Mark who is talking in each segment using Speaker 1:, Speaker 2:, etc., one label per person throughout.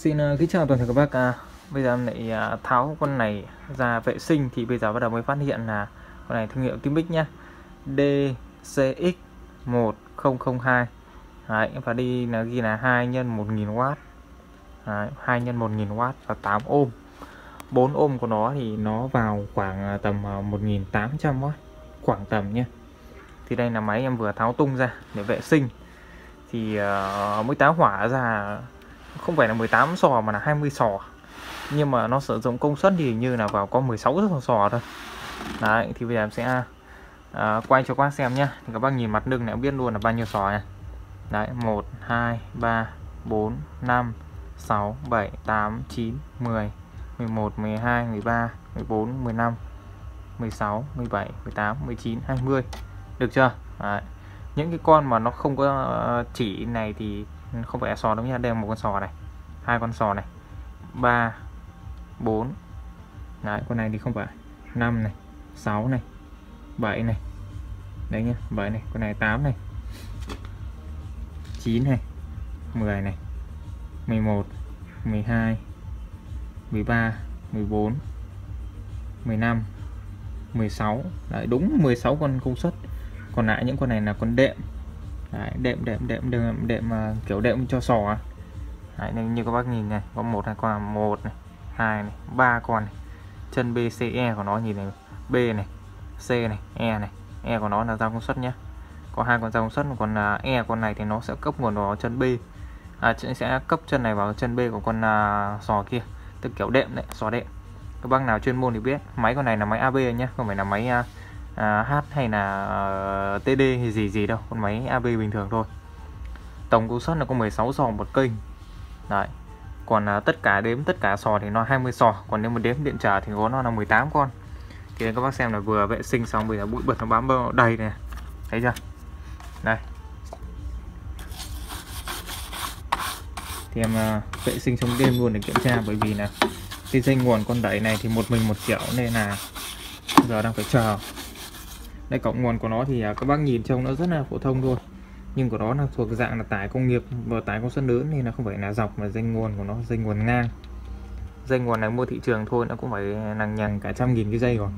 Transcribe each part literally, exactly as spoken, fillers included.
Speaker 1: Xin uh, kính chào toàn thể các bác. À, bây giờ em lại uh, tháo con này ra vệ sinh thì bây giờ bắt đầu mới phát hiện là con này thương hiệu Timic nhá, D C X một không không hai. Đấy, và đi là ghi là hai nhân một nghìn oát. Đấy, hai nhân một nghìn oát và tám ôm. bốn ôm của nó thì nó vào khoảng tầm một nghìn tám trăm oát, khoảng tầm nhé. Thì đây là máy em vừa tháo tung ra để vệ sinh. Thì uh, mới táo hỏa ra không phải là mười tám sò mà là hai mươi sò, nhưng mà nó sử dụng công suất thì như là vào có mười sáu sò thôi. Đấy, thì bây giờ em sẽ uh, quay cho các bác xem nhé. Thì các bác nhìn mặt lưng này biết luôn là bao nhiêu sò này. Đấy, một, hai, ba, bốn, năm, sáu, bảy, tám, chín, mười, mười một, mười hai, mười ba, mười bốn, mười lăm, mười sáu, mười bảy, mười tám, mười chín, hai mươi. Được chưa? Đấy. Những cái con mà nó không có chỉ này thì không phải là sò đâu nha. Đây là một con sò này, hai con sò này, ba, bốn. Đấy, con này thì không phải. năm này, sáu này, bảy này. Đấy nhá, bảy này, con này tám này, chín này, mười này, mười một, mười hai, mười ba, mười bốn, mười lăm, mười sáu. Đấy, đúng mười sáu con công suất. Còn lại những con này là con đệm. Đấy, đệm đệm đệm đệm đệm uh, kiểu đệm cho sò. Đấy, như các bác nhìn này, có một hai con, một này, hai này, ba con này. Chân B, C, E của nó nhìn này, B này, C này, E này, E của nó là giao công suất nhé. Có hai con giao công suất, còn uh, E con này thì nó sẽ cấp nguồn vào chân B, à, sẽ cấp chân này vào chân B của con uh, sò kia, tức kiểu đệm đấy, sò đệm. Các bác nào chuyên môn thì biết, máy con này là máy A B nhé, không phải là máy uh, uh, H hay là uh, T D hay gì gì đâu, con máy A B bình thường thôi. Tổng công suất là có mười sáu sò một kênh. Đấy. Còn uh, tất cả đếm tất cả sò thì nó hai mươi sò, còn nếu mà đếm điện trở thì có nó là mười tám con. Thì các bác xem là vừa vệ sinh xong bây giờ bụi bẩn nó bám đầy này, thấy chưa? Đây. Thì em uh, vệ sinh trong đêm luôn để kiểm tra, bởi vì là cái dây nguồn con đẩy này thì một mình một kiểu nên là giờ đang phải chờ. Đây, cổng nguồn của nó thì uh, các bác nhìn trông nó rất là phổ thông thôi, nhưng của nó là thuộc dạng là tải công nghiệp và tải công suất lớn, nên là không phải là dọc mà dây nguồn của nó dây nguồn ngang. Dây nguồn này mua thị trường thôi nó cũng phải lằng nhằng cả trăm nghìn cái dây rồi.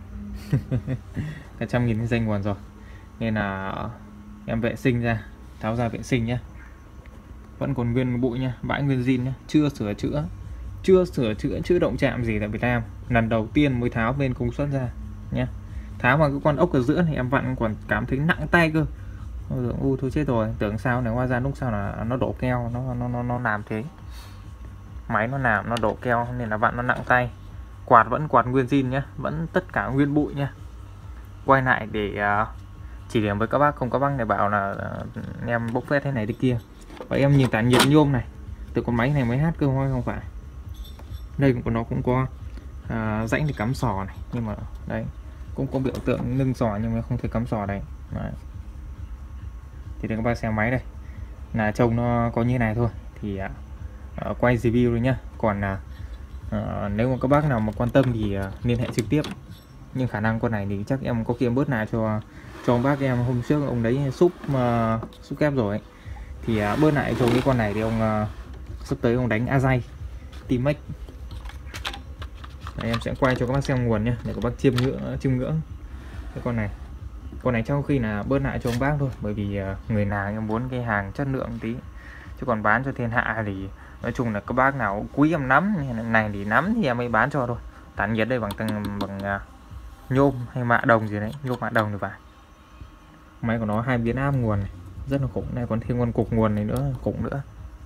Speaker 1: Cả trăm nghìn cái dây nguồn rồi, nên là em vệ sinh ra, tháo ra vệ sinh nhé. Vẫn còn nguyên bụi nha, bãi nguyên zin nhé, chưa sửa chữa, chưa sửa chữa chữa động chạm gì tại Việt Nam, lần đầu tiên mới tháo bên công suất ra nhé. Tháo vào cái con ốc ở giữa thì em vặn còn cảm thấy nặng tay cơ. U thôi chết rồi, tưởng sao này, hóa ra lúc sau là nó đổ keo, nó nó nó nó làm thế. Máy nó làm nó đổ keo nên là vặn nó nặng tay. Quạt vẫn quạt nguyên zin nhá, vẫn tất cả nguyên bụi nhá. Quay lại để uh, chỉ điểm với các bác, không các bác này bảo là uh, em bốc phét thế này thế kia. Và em nhìn tản nhiệt nhôm này, từ con máy này mới hát cơ thôi, không phải. Đây của nó cũng có uh, rãnh để cắm sò này, nhưng mà đây cũng có biểu tượng nâng sò nhưng mà không thể cắm sò đây. Đấy. Thì để các bác xem máy đây là trông nó có như này thôi, thì uh, quay review rồi nhá. Còn uh, uh, nếu mà các bác nào mà quan tâm thì uh, liên hệ trực tiếp, nhưng khả năng con này thì chắc em có kia bớt nào cho cho ông bác em hôm trước ông đấy súp uh, súp kép rồi ấy. Thì uh, bớt lại cho cái con này thì ông uh, sắp tới ông đánh Azay Timic. Em sẽ quay cho các bác xem nguồn nhé, để các bác chiêm ngưỡng chiêm ngưỡng cái con này. Con này trong khi là bớt lại cho ông bác thôi, bởi vì uh, người nào em muốn cái hàng chất lượng tí, chứ còn bán cho thiên hạ thì nói chung là các bác nào quý em nắm này thì nắm thì em mới bán cho thôi. Tản nhiệt đây bằng tầng bằng uh, nhôm hay mạ đồng gì đấy, nhôm mạ đồng thì phải. Máy của nó hai biến áp nguồn này, rất là khủng. Này còn thêm con cục nguồn này nữa, khủng nữa,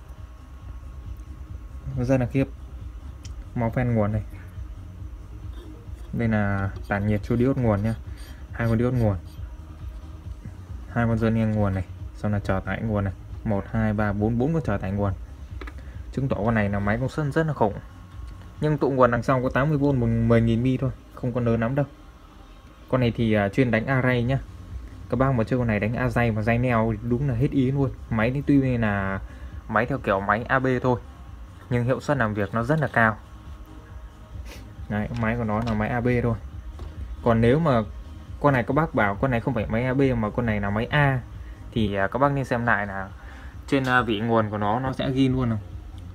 Speaker 1: rất là khiếp. Máu phen nguồn này, đây là tản nhiệt cho diode nguồn nha, hai con diode nguồn, hai con dây ngang nguồn này, xong là trở tải nguồn này, một hai ba bốn bốn con trở tải nguồn, chứng tỏ con này là máy công suất rất là khủng. Nhưng tụ nguồn đằng sau có tám mươi vôn mười nghìn mi thôi, không còn lớn lắm đâu. Con này thì uh, chuyên đánh array nhá. Các bác mà chơi con này đánh a dây mà dây neo thì đúng là hết ý luôn. Máy thì tuy là máy theo kiểu máy A B thôi, nhưng hiệu suất làm việc nó rất là cao. Đấy, máy của nó là máy A B thôi. Còn nếu mà con này các bác bảo con này không phải máy A B mà con này là máy A, thì các bác nên xem lại là trên vị nguồn của nó nó sẽ ghi luôn,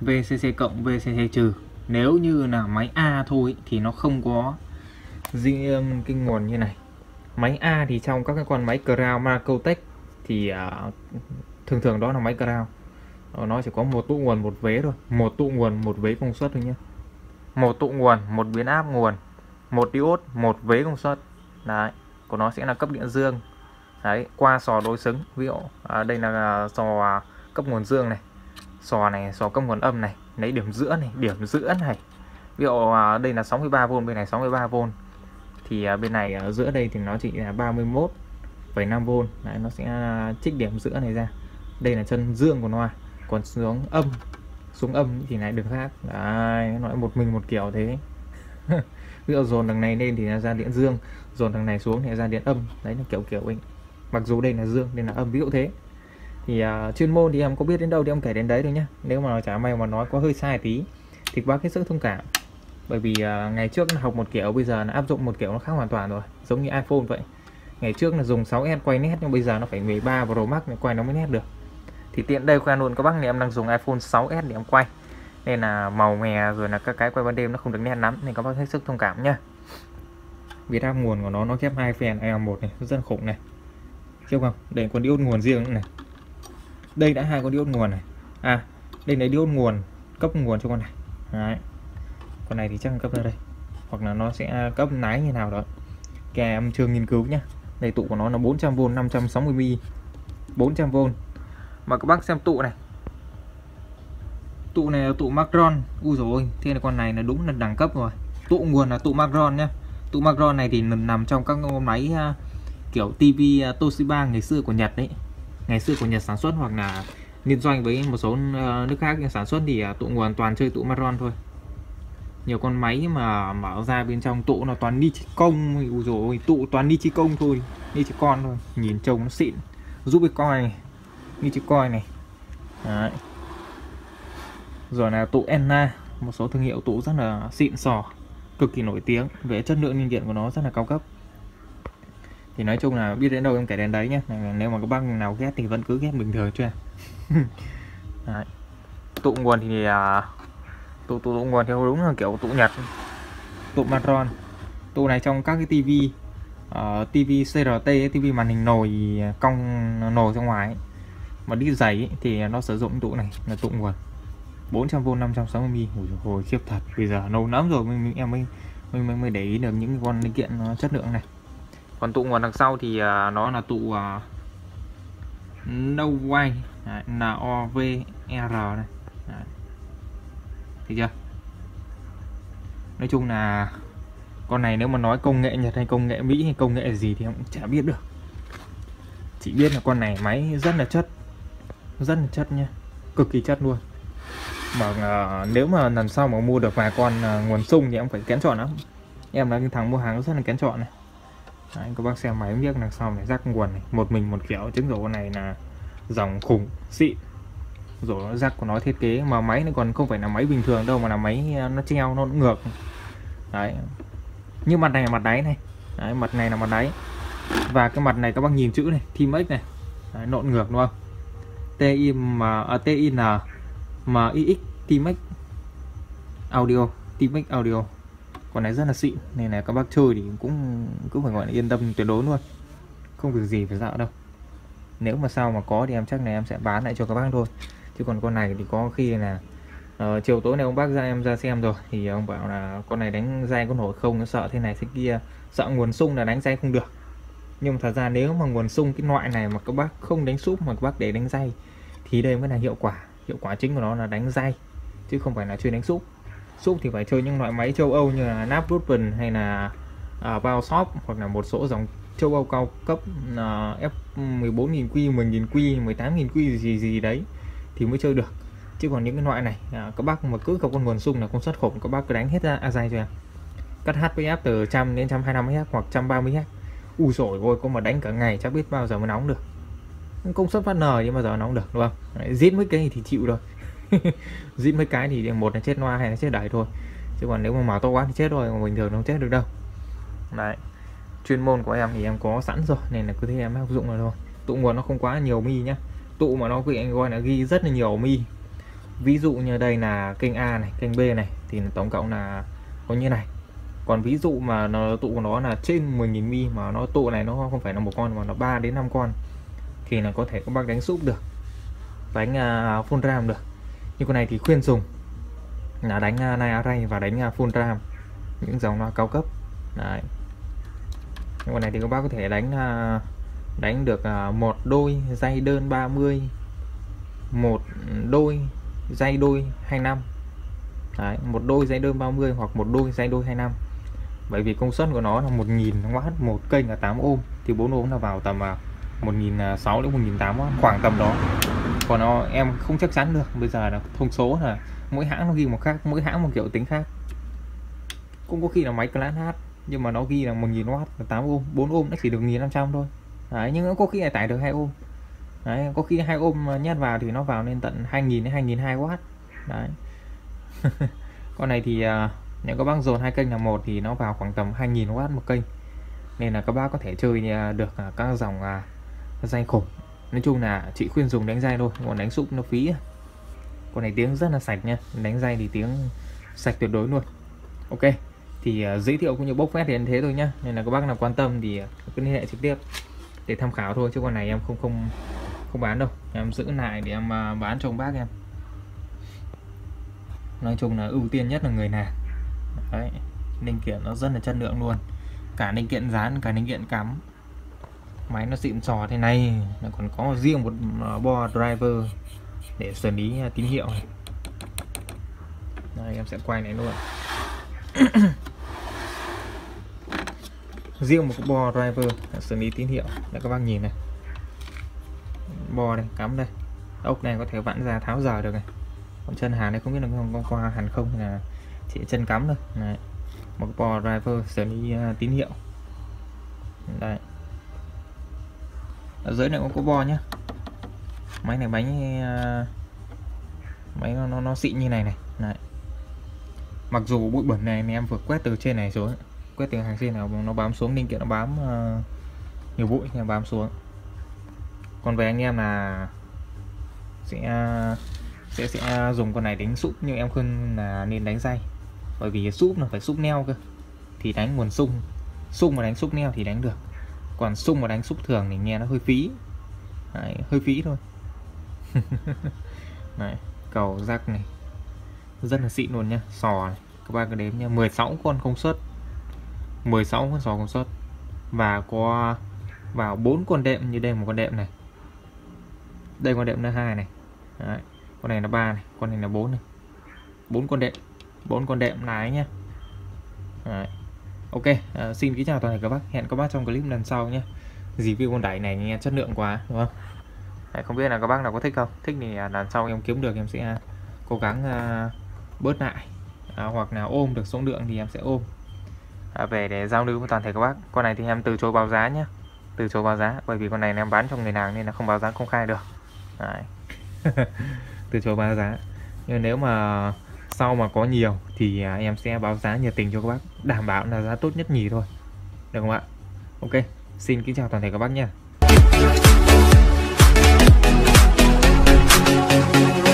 Speaker 1: vê xê xê cộng, vê xê xê trừ. Nếu như là máy A thôi thì nó không có riêng cái nguồn như này. Máy A thì trong các cái con máy Crown Marcotech thì uh, thường thường đó là máy Crown, nó chỉ có một tụ nguồn một vế thôi, một tụ nguồn một vế công suất thôi nhé, một tụ nguồn một biến áp nguồn, một diode một vế công suất. Đấy, của nó sẽ là cấp điện dương. Đấy, qua sò đối xứng. Ví dụ à, đây là sò cấp nguồn dương này, sò này sò cấp nguồn âm này, lấy điểm giữa này, điểm giữa này. Ví dụ à, đây là sáu mươi ba vôn, bên này sáu mươi ba vôn, thì à, bên này ở giữa đây thì nó chỉ là ba mươi mốt phẩy năm vôn. Đấy, nó sẽ trích điểm giữa này ra. Đây là chân dương của nó, còn xuống âm, xuống âm thì lại đường khác. Đấy, nó lại một mình một kiểu thế. Ví dụ dồn đằng này lên thì là ra điện dương, dồn đằng này xuống thì ra điện âm. Đấy là kiểu kiểu ấy. Mặc dù đây là dương, đây là âm, ví dụ thế. Thì uh, chuyên môn thì em có biết đến đâu thì em kể đến đấy thôi nhá. Nếu mà chả may mà nói có hơi sai tí thì bác hết sức thông cảm. Bởi vì uh, ngày trước học một kiểu, bây giờ là áp dụng một kiểu nó khác hoàn toàn rồi. Giống như iPhone vậy. Ngày trước là dùng sáu S quay nét, nhưng bây giờ nó phải mười ba Pro Max để quay nó mới nét được. Thì tiện đây khoe luôn các bác, thì em đang dùng iPhone sáu S để em quay, nên là màu mè rồi là các cái quay ban đêm nó không được nét lắm, nên các bác hết sức thông cảm nhá. Viết áp nguồn của nó nó ghép hai phen A một này, rất khủng này. Hiểu không? Đây còn diode nguồn riêng nữa này. Đây đã hai con diode nguồn này. À, đây là diode nguồn, cấp nguồn cho con này. Đấy. Con này thì chắc là cấp ra đây. Hoặc là nó sẽ cấp nái như nào đó. Kẻ em chưa nghiên cứu nhá. Đây tụ của nó là bốn trăm vôn, năm trăm sáu mươi mi li, bốn trăm vôn. Mà các bác xem tụ này. Tụ này là tụ Macron. Ui dồi ôi, thế là con này là đúng là đẳng cấp rồi. Tụ nguồn là tụ Macron nhá. Tụ Macron này thì nằm trong các máy uh, kiểu tivi uh, Toshiba ngày xưa của Nhật đấy. Ngày xưa của Nhật sản xuất, hoặc là liên doanh với một số uh, nước khác sản xuất, thì uh, tụ nguồn toàn chơi tụ Macron thôi. Nhiều con máy mà mở ra bên trong tụ là toàn Nichicon. Ui dồi ôi, tụ toàn Nichicon thôi, Nichicon thôi. Nhìn trông nó xịn. Giúp cái coi này, Nichicon này. Đấy. Rồi là tụ Enna, một số thương hiệu tụ rất là xịn sò, cực kỳ nổi tiếng về chất lượng linh kiện của nó, rất là cao cấp. Thì nói chung là biết đến đâu em kể đến đấy nhé. Nếu mà các bác nào ghét thì vẫn cứ ghét bình thường cho em. Đấy. Tụ nguồn thì uh, tụ, tụ tụ nguồn theo đúng là kiểu tụ Nhật, tụ Macron. Tụ này trong các cái tivi uh, tivi xê rờ tê, tivi màn hình nồi cong nồi ra ngoài ấy, mà đi giày ấy, thì nó sử dụng tụ này là tụ nguồn bốn trăm vôn, năm trăm sáu mươi mi li. Ôi hồi khiếp thật. Bây giờ lâu lắm rồi mình, mình em mới mình mới để ý được những con linh kiện nó chất lượng này. Còn tụ nguồn đằng sau thì uh, nó là tụ uh, Noway, N O V R này. Đấy. Thấy chưa? Nói chung là con này nếu mà nói công nghệ Nhật hay công nghệ Mỹ hay công nghệ gì thì em cũng chả biết được. Chỉ biết là con này máy rất là chất, rất là chất nha, cực kỳ chất luôn. Mà uh, nếu mà lần sau mà mua được vài con uh, nguồn sung thì em phải kén chọn lắm. Em là cái thằng mua hàng rất là kén chọn này. Đấy, các bác xem máy biết đằng sau này, rắc nguồn này, một mình một kiểu, chứng tỏ con này là dòng khủng xịn. Rồi rắc của nó thiết kế mà máy nó còn không phải là máy bình thường đâu, mà là máy nó treo, nó ngược. Đấy. Như mặt này là mặt đáy này. Đấy, mặt này là mặt đáy. Và cái mặt này các bác nhìn chữ này, Timex này. Đấy, nộn ngược đúng không? T I M à, T I N M I X Timex Audio, Timex Audio. Con này rất là xịn, nên là các bác chơi thì cũng cũng phải gọi là yên tâm tuyệt đối luôn, không việc gì phải dạo đâu. Nếu mà sau mà có thì em chắc này em sẽ bán lại cho các bác thôi. Chứ còn con này thì có khi là uh, chiều tối này ông bác ra em ra xem rồi thì ông bảo là con này đánh dây có nổi không, nó sợ thế này thế kia, sợ nguồn sung là đánh dây không được. Nhưng mà thật ra nếu mà nguồn sung cái loại này mà các bác không đánh súp mà các bác để đánh dây thì đây mới là hiệu quả. Hiệu quả chính của nó là đánh dây chứ không phải là chuyên đánh súp. Súp thì phải chơi những loại máy châu Âu như là Napruppen hay là uh, Bioshop, hoặc là một số dòng châu Âu cao cấp uh, F mười bốn nghìn Q, mười nghìn Q, mười tám nghìn Q gì gì đấy thì mới chơi được. Chứ còn những cái loại này uh, các bác mà cứ có con nguồn sung là công suất khủng, các bác cứ đánh hết ra a dây cho em. Cắt hát pê ép từ một trăm đến một trăm hai mươi lăm héc hoặc một trăm ba mươi héc. Ui dồi ôi, có mà đánh cả ngày chắc biết bao giờ mới nóng được. Công suất phát nờ nhưng mà giờ nóng được đúng không? Giết mấy cái thì chịu rồi. Giết mấy cái thì một là chết loa hay là chết đẩy thôi. Chứ còn nếu mà mở to quá thì chết rồi, mà bình thường nó không chết được đâu. Đấy. Chuyên môn của em thì em có sẵn rồi nên là cứ thế em áp dụng rồi thôi. Tụ nguồn nó không quá nhiều mi nhá. Tụ mà nó bị anh gọi là ghi rất là nhiều mi. Ví dụ như đây là kênh A này, kênh B này thì tổng cộng là có như này. Còn ví dụ mà nó tụ của nó là trên mười nghìn mi mà nó tụ này nó không phải là một con mà nó ba đến năm con thì là có thể các bác đánh súp được, đánh uh, full ram được. Nhưng con này thì khuyên dùng là đánh uh, Night Array và đánh uh, full ram, những dòng nó cao cấp. Đấy. Nhưng con này thì các bác có thể đánh uh, đánh được uh, một đôi dây đơn ba mươi, một đôi dây đôi hai mươi lăm. Đấy, một đôi dây đơn ba mươi hoặc một đôi dây đôi hai mươi lăm. Bởi vì công suất của nó là một nghìn oát một kênh là tám ôm thì bốn ôm là vào tầm một nghìn sáu trăm đến một nghìn tám trăm khoảng tầm đó. Còn nó em không chắc chắn được, bây giờ là thông số là mỗi hãng nó ghi một khác, mỗi hãng một kiểu tính khác. Cũng có khi là máy Class H nhưng mà nó ghi là một nghìn oát là tám ôm, bốn ôm nó chỉ được một nghìn năm trăm thôi. Đấy, nhưng nó có khi lại tải được hai ôm. Đấy, có khi hai ôm nhét vào thì nó vào lên tận hai nghìn đến hai nghìn hai trăm oát. Đấy. Con này thì uh, nếu các bác dồn hai kênh là một thì nó vào khoảng tầm hai nghìn oát một kênh. Nên là các bác có thể chơi uh, được uh, các dòng uh, dây khủng. Nói chung là chị khuyên dùng đánh dây thôi, còn đánh súp nó phí. Con này tiếng rất là sạch nha, đánh dây thì tiếng sạch tuyệt đối luôn. Ok, thì uh, giới thiệu cũng như bốc phét thì thế thôi nhá. Nên là các bác nào quan tâm thì uh, cứ liên hệ trực tiếp để tham khảo thôi, chứ con này em không không không bán đâu, em giữ lại để em uh, bán cho ông bác em. Nói chung là ưu tiên nhất là người nào. Đấy, linh kiện nó rất là chất lượng luôn, cả linh kiện dán cả linh kiện cắm. Máy nó xịn sò thế này, nó còn có riêng một bo driver để xử lý tín hiệu này. Đây, em sẽ quay này luôn. Riêng một bo driver để xử lý tín hiệu. Để các bác nhìn này, bo đây cắm đây, ốc này có thể vặn ra tháo rời được này. Còn chân hàng này không biết là con qua hẳn không, là chỉ chân cắm thôi. Đấy, một bo driver xử lý uh, tín hiệu. Đây, ở dưới này cũng có bo nhá. Máy này bánh uh, máy nó, nó nó xịn như này này. Đấy. Mặc dù bụi bẩn này, này em vừa quét từ trên này xuống, quét từ hàng trên nào nó bám xuống, linh kiện nó bám uh, nhiều bụi thì bám xuống. Còn về anh em là sẽ uh, sẽ sẽ dùng con này đánh súp, nhưng em khuyên là nên đánh dây, bởi vì súp là phải súp neo cơ thì đánh nguồn sung, sung mà đánh súp neo thì đánh được, còn sung mà đánh súp thường thì nghe nó hơi phí. Đấy, hơi phí thôi. Đấy, cầu rắc này rất là xịn luôn nhá, sò này. Các bạn cứ đếm nha, mười sáu con công suất, mười sáu con sò công suất, và có vào bốn con đệm. Như đây một con đệm này, đây con đệm thứ hai này. Đấy, con này là ba này, con này là bốn này, bốn con đệm, bốn con đệm lái nhá. Đấy. Ok, uh, xin kính chào toàn thể các bác, hẹn các bác trong clip lần sau nhé. Review con đẩy này nghe chất lượng quá đúng không? Đấy, không biết là các bác nào có thích không? Thích thì lần sau em kiếm được em sẽ cố gắng uh, bớt lại, à, hoặc là ôm được số lượng thì em sẽ ôm à, về để giao lưu với toàn thể các bác. Con này thì em từ chối báo giá nhé, từ chối báo giá, bởi vì con này em bán cho người nào nên là không báo giá công khai được. Đấy. Từ chối báo giá, nhưng nếu mà sau mà có nhiều thì à, em sẽ báo giá nhiệt tình cho các bác, đảm bảo là giá tốt nhất nhì thôi, được không ạ? Ok, xin kính chào toàn thể các bác nha.